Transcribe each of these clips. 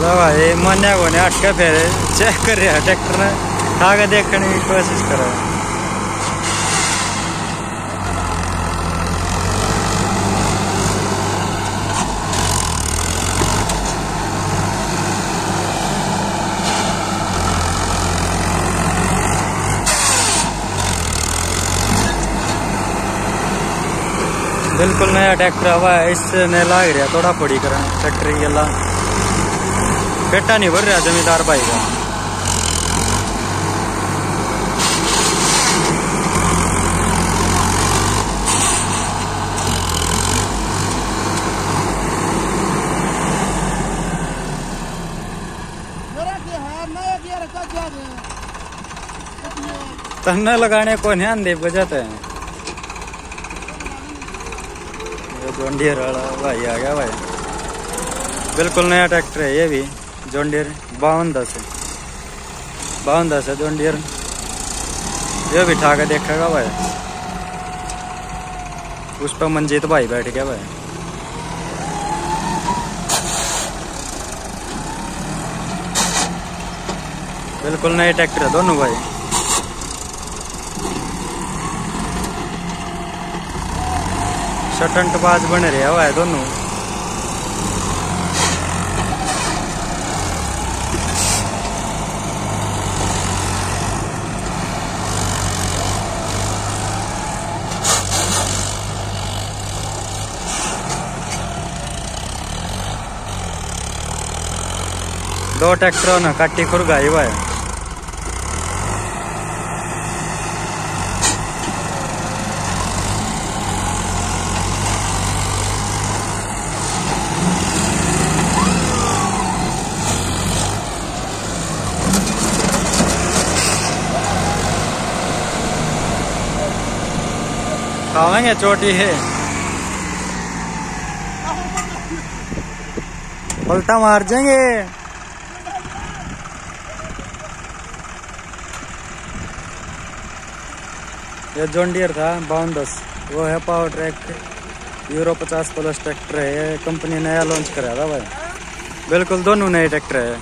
भाई मन को ने अटके फिर चेक कर रहा ट्रैक्टर ने खा के देखने की कोशिश कर रहा है। बिल्कुल नया ट्रैक्टर हुआ है, इससे नहीं लाग रहा थोड़ा फोड़ी कर ट्रैक्टर की गला पेटा नहीं भर रहा जमींदार भाई का। तन्ने लगाने को ध्यान दे बजाते हैं। जॉन डियर वाला भाई आ गया भाई, बिल्कुल नया ट्रैक्टर है ये भी जॉन डियर 5210 है जॉन डियर। ये भी ठा के देखेगा भाई, उस पर मंजीत भाई बैठ गया भाई। बिल्कुल नए ट्रैक्टर है दोनों भाई। शटंटबाज बन रहे हुआ है दोनों। दो ट्रैक्टरों ने काटी खुरगाई हुआ है। खावेंगे चोटी है, उल्टा मार जाएंगे। ये जॉन डियर था 5210, वो है पावर ट्रैक यूरो 50+ ट्रैक्टर है। ये कंपनी नया लॉन्च कराया था भाई। बिल्कुल दोनों नए ट्रैक्टर है,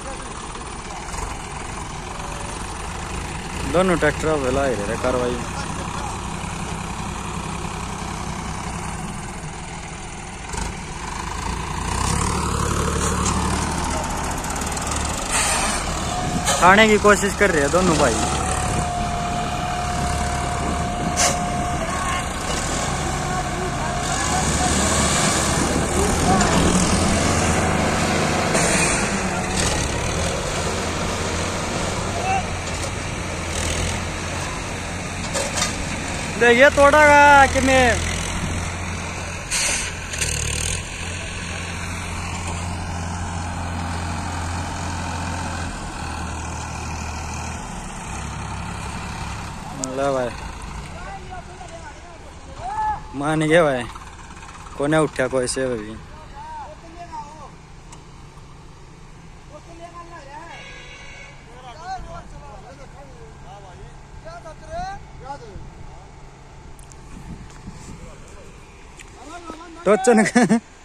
दोनों ट्रैक्टर अब ला रहे कार्रवाई। खाने की कोशिश कर रहे हैं दोनों भाई। देखिए तोड़ागा कि मैं भाई मान गया भाई, कोने उठा कोई से भी। टोचन